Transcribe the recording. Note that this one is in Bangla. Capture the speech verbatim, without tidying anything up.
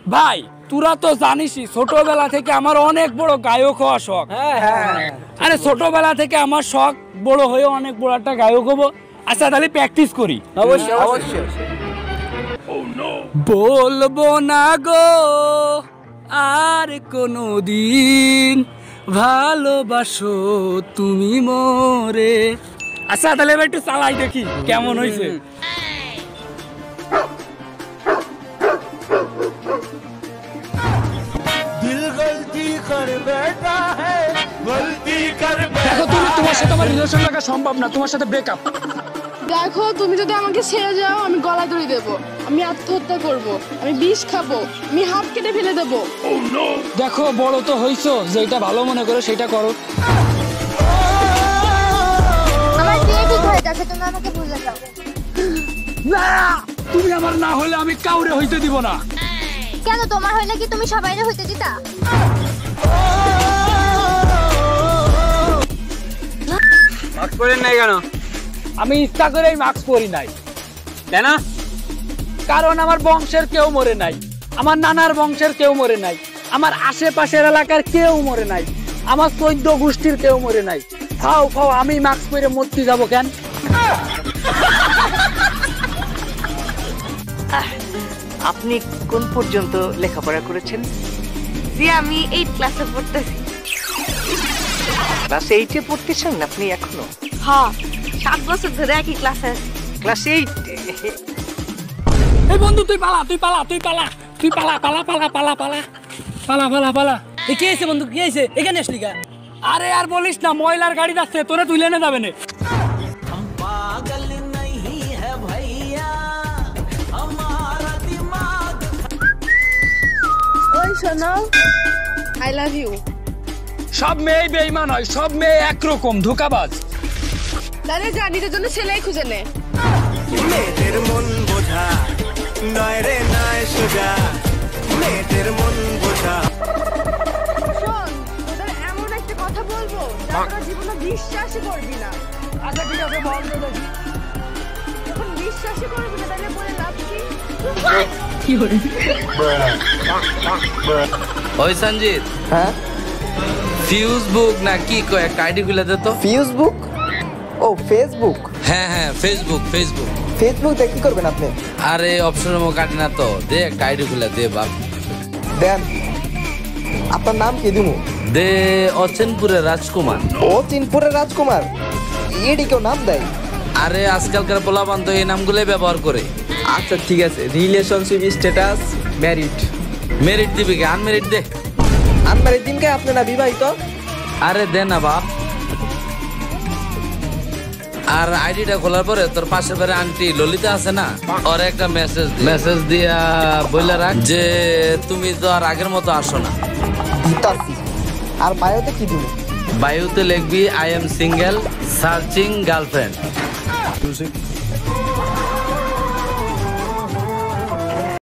ভাই তোরা তো জানিসই ছোটবেলা থেকে আমার অনেক বড় গায়ক হওয়া শখ। হ্যাঁ হ্যাঁ, আরে ছোটবেলা থেকে আমার শখ বড় হয়ে অনেক বড় একটা গায়ক হবো। আচ্ছা তাহলে প্র্যাকটিস করি। অবশ্যই অবশ্যই। বলবো না গো আর কোনদিন ভালোবাসো তুমি মোরে। আচ্ছা তাহলে এবার একটু চালাই দেখি কেমন হয়েছে। দেখো তুমি তোমার সাথে আমার রিলেশন রাখা সম্ভব না, তোমার সাথে ব্রেকআপ। দেখো তুমি যদি আমাকে ছেড়ে যাও আমি গলা দড়ি দেবো, আমি আত্মহত্যা করব, আমি বিষ খাবো, আমি হাত কেটে ফেলে দেবো। দেখো বড় তো হইছো, যেটা ভালো মনে করো সেটা করো। আমার বিয়ে ঠিক হয়ে গেছে, তুমি আমাকে ভুলে যাও। না তুমি আমার না হলে আমি কাউরে হইতে দিব না। কেন তোমার হইলে কি তুমি সবাইরে হইতে দিতা? মাস্ক পরেন নাই কেন? আমি ইচ্ছা করেই মাস্ক পরি নাই। কেন? কারণ আমার বংশের কেউ মরে নাই, আমার নানার বংশের কেউ মরে নাই, আমার আশেপাশের এলাকার কেউ মরে নাই, আমার চৈদ্য গোষ্ঠীর কেউ মরে নাই। খাও খাও আমি মাস্ক পরে মরতে যাব কেন? আপনি কোন পর্যন্ত লেখাপড়া করেছেন? জি আমি এইট ক্লাসে পড়তেছি। ক্লাস এইটে পড়তেছেন আপনি এখনো? হ্যাঁ সাত বছর ধরে একই ক্লাসে আছি। Class eight? এই বন্ধু তুই পালা তুই পালা তুই পালা তুই পালা পালা পালা পালা পালা পালা পালা পালা। এই কি হয়েছে বন্ধু, কি হয়েছে? এখানে আসলি কা? আরে আর বলিস না, ময়লার গাড়ি যাচ্ছে, তোরে তুলে এনে যাবে না। ওই শোনো, আই লাভ ইউ। সব মেয়ে বেঈমান হয়, সব মেয়ে একরকম ধোঁকাবাজ। তাহলে যা নিজের জন্য ছেলেই খুঁজে নে। মেয়েদের মন বোঝা নয় রে নয় সোজা, মেয়েদের মন বোঝা। শোন তোদের এমন একটা কথা বলবো যা তোরা জীবনে বিশ্বাসই করবি না। আচ্ছা ঠিক আছে বল তো দেখি। যখন বিশ্বাসই করবি না তাহলে বলে লাভ কি? ওই সঞ্জিত, হ্যাঁ ফেসবুক না কি কয় একটা আইডি খুলে দে তো। ফেসবুক? ও ফেসবুক। হ্যাঁ হ্যাঁ ফেসবুক ফেসবুক। ফেসবুক দিয়ে কি করবেন আপনি? আরে অপশনের মুখ কাটি না তো, দে একটা আইডি খুলে দে বাপ। দেন। আপনার নাম কি দিমু? দে অচেনপুরের রাজকুমার। ও চিনপুরের রাজকুমার, এডি কেউ নাম দেয়? আরে আজকালকার পোলাপান তো এই নামগুলোই ব্যবহার করে। আচ্ছা ঠিক আছে, রিলেশনশিপ স্ট্যাটাস ম্যারিড। মেরিট দিবি কি? আনমেরিট দে। আনম্যারিড দিন কে? আপনি না বিবাহিত? আরে দে না বাপ। আর আইডিটা খোলার পরে তোর পাশের বাড়ি আন্টি ললিতা আছে না, ওর একটা মেসেজ মেসেজ দিয়া বলে রাখ যে তুমি তো আর আগের মতো আসো না। দিতাছি। আর বায়োতে কি দিমু? বায়ুতে লিখবি I am single searching girlfriend.